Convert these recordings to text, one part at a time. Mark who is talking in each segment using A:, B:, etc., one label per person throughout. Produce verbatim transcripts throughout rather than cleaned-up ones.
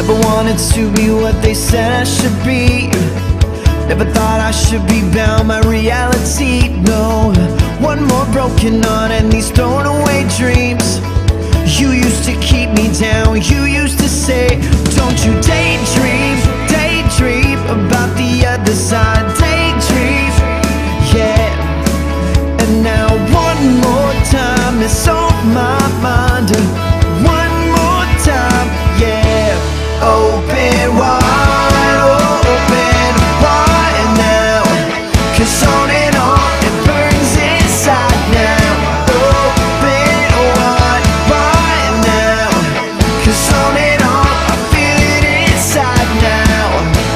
A: Never wanted to be what they said I should be. Never thought I should be bound by reality, no. One more broken heart and these thrown away dreams. You used to keep me down, you used to say, don't you daydream, daydream about the other side, daydream, yeah. And now one more time it's on my mind. One more time, yeah. Open wide, open wide now, 'cause on and on it burns inside now. Open wide, wide now, 'cause on and on I feel it inside now.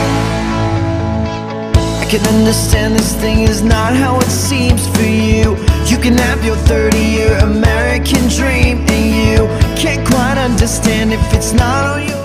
A: I can understand this thing is not how it seems for you. You can have your thirty year American dream, and you can't quite understand if it's not on your